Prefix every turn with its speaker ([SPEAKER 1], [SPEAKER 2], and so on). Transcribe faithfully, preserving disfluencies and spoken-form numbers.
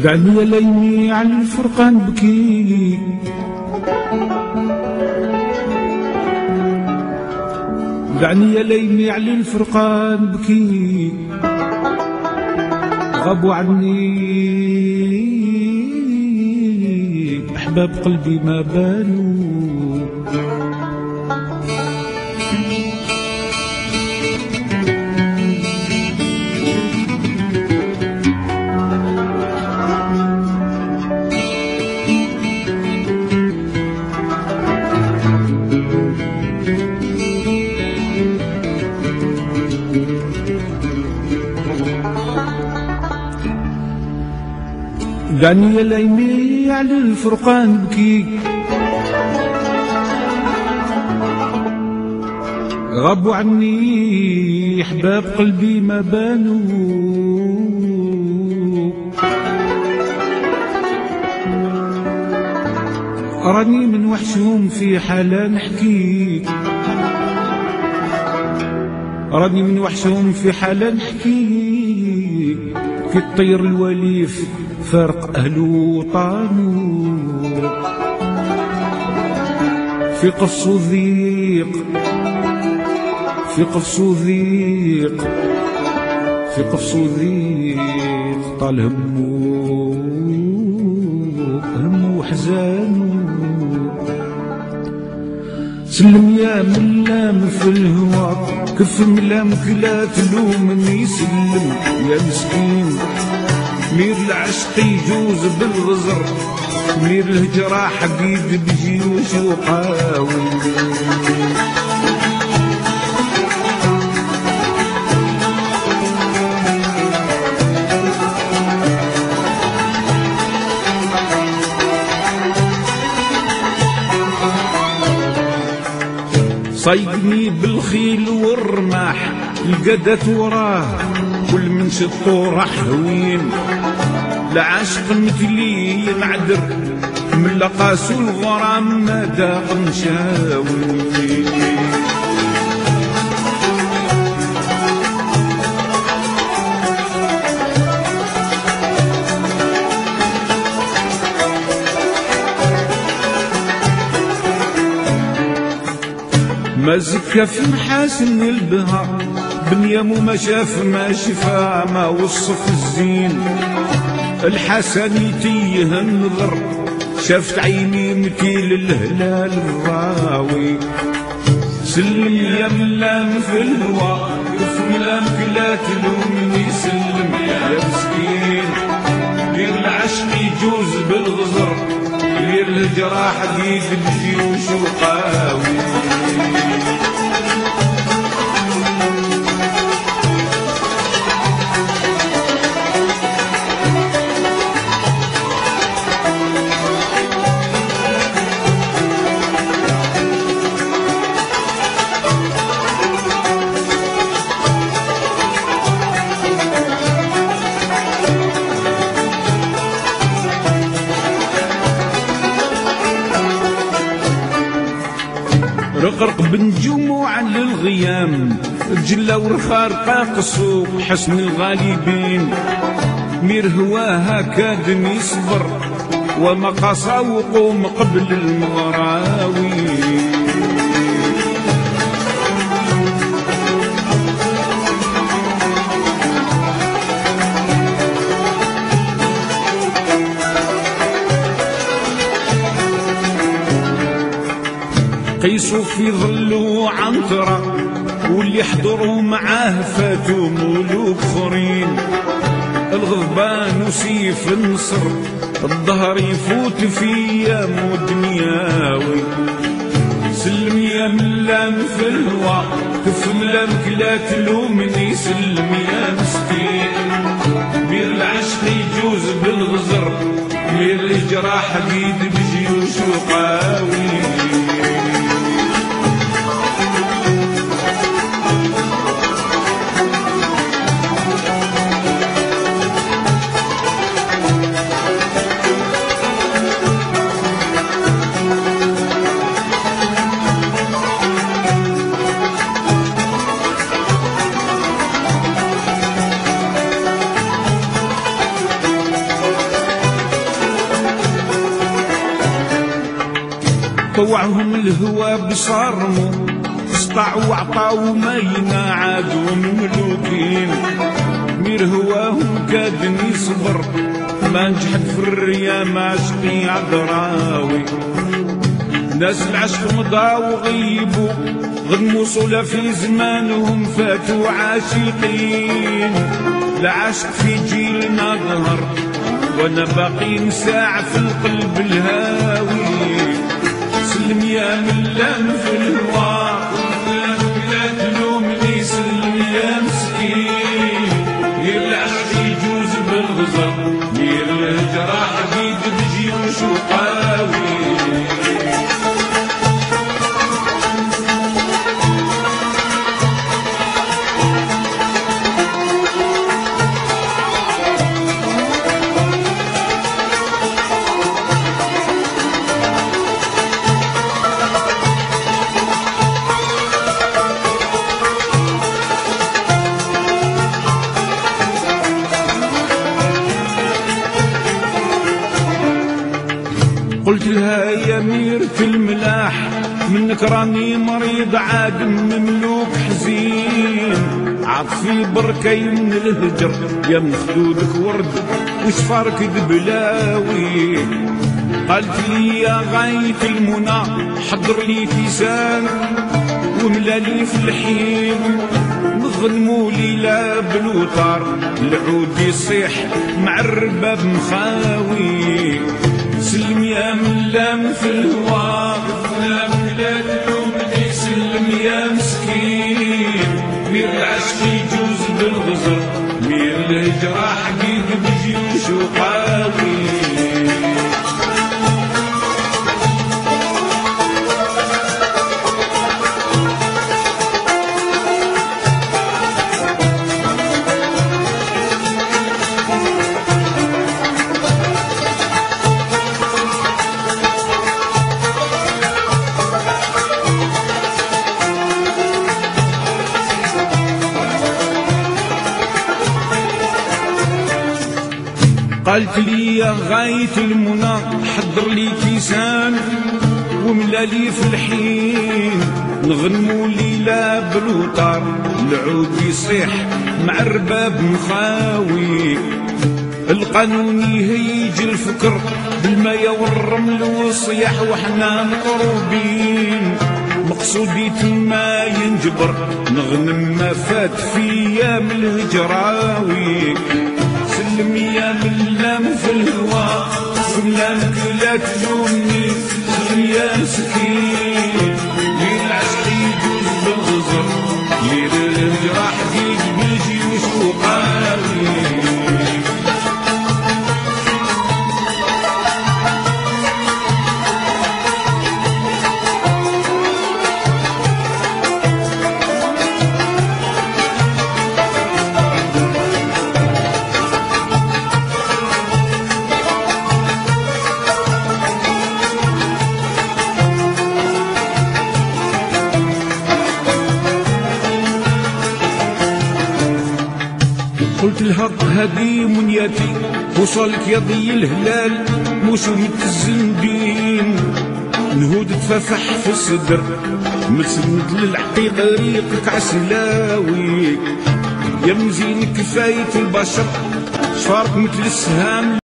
[SPEAKER 1] دعني يا ليلي على الفرقان بكي، دعني يا ليلي على الفرقان بكي، غابوا عني أحباب قلبي ما بانوا. دعني يا ليلي على الفرقان بكي، غابوا عني احباب قلبي ما بانوا. راني من وحشهم في حالة نحكي، راني من وحشهم في حالة نحكي، كي الطير الوليف فارق أهله وطانو، في قفص ضيق في قفص ضيق في قفص ضيق طال همو همو وحزانو. سلم يا ملام في الهوى كف ملامك لا تلومني، سلم يا مسكين مير العشق يجوز بالغزر، مير الهجرة حقيد بجيوش وقاوي. صيدني بالخيل والرماح القدت وراه، كل من شطو راح هوين، لعاشق مثلي ينعذر من لقاس الغرام ما داق مشاوي. ما زكى في محاسن البهار، بنيامو ما شاف ما شفا ما وصف الزين، الحسن يتيه النظر شافت عيني مثيل الهلال الراوي. سلم يا ملام في الهوى كف ملامك لا تلومني، سلم يا مسكين دير العشق يجوز بالغزر، دير الجراح حديد الجيوش وقاوي. رقرق بنجومو على الغيام، جلا ورخار قاقصو حسن الغالبين، مير هواها كاد يصبر وما قصا وقوم قبل المغراوي. قيسوا في ظلوا عنترة واللي حضروا معاه فاتوا ملوك اخرين، الغضبان وسيف النصر الظهر يفوت فيا مو دنياوي. سلم يا ملام في الهوى كف ملامك لا تلومني، سلم يا مسكين مير العشق يجوز بالغزر، مير الجراح حديد بجيوش وقاوي. روعهم الهوى بصرمو استطاعوا وعطاو مينا عادوا مملوكين مير هواهم كاد يصبر ما نجحد في الريا ما شقي عذراوي ناس العشق مضى وغيبوا غد وصولا في زمانهم فاتوا عاشقين لا عشق في جيلنا ظهر وانا باقي مساع في القلب الهاوي سلم يا ملام في الهوى لا تلومني سلم يا مسكين غير العشق يجوز بالغزر غير الجراح بيد بجي وشقاوي قلت لها يا مير في الملاح منك راني مريض عاد مملوك حزين عطفي بركي من الهجر يا من خدودك ورد وش فارك دبلاوي قالت لي يا غاية المنى حضر لي كيسان وملالي في الحين نغنمو ليلة بالوتار العود يصيح مع الرباب مخاوي سلم يا ملام في الهوى لا تلومني سلم يا مسكين مير العشق يجوز بالغزر مير الهجرة حقيق بجي وشقاوي قالت لي يا غاية المنى حضر لي كيسان وملالي في الحين نغنمو ليلة بالوتار العود يصيح مع الرباب مخاوي القانون يهيج الفكر بالمايا والرمل والصياح وحنا مقروبين مقصودي تما ينجبر نغنم ما فات في ايام الهجراوي سلم يا ملام في الهوى سلامك لا تلومني سلم يا مسكين ليل العشق يجوز بالغزر ليل الهجرة حقيق بيجي وشوقاوي قلت لها هذه منيتي وصلك يا ضي الهلال موسو متزندين نهود تفافح في الصدر متسند للعقيق ريقك عسلاوي يا مزين كفاية البشر شفارك مثل السهام